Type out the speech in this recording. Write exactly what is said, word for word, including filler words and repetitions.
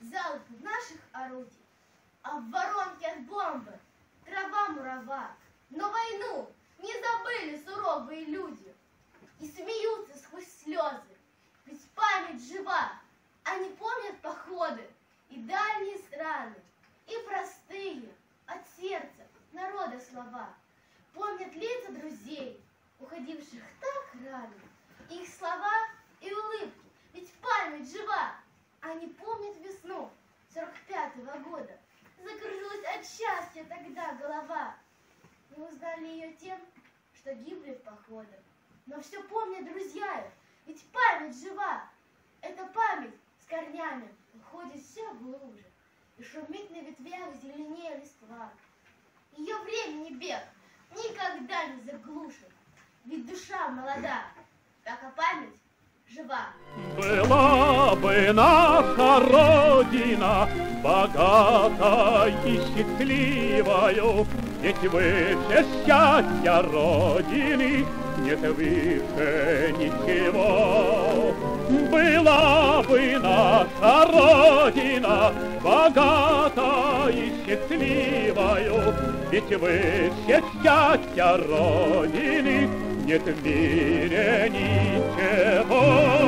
залп наших орудий, а в воронке от бомбы трава мурава. Но войну не забыли суровые люди и смеются сквозь слезы, ведь память жива. Они помнят походы и дальние страны, и простые от сердца народа слова. Помнят лица друзей, уходивших так рано, их слова и улыбки, ведь память жива. Они помнят весну сорок пятого года, закружилась от счастья тогда голова. Мы узнали ее тем, что гибли в походах, но все помнят друзья их, ведь память жива. Эта память с корнями уходит все глубже, и шумит на ветвях зеленее листва. Ее времени бег никогда не заглушит, ведь душа молода, пока память жива. Была бы наша Родина богатой и счастливою, ведь выше счастья Родины нет выше ничего. Была бы наша Родина богатой и счастливою, ведь выше счастья Родины нет в мире ничего.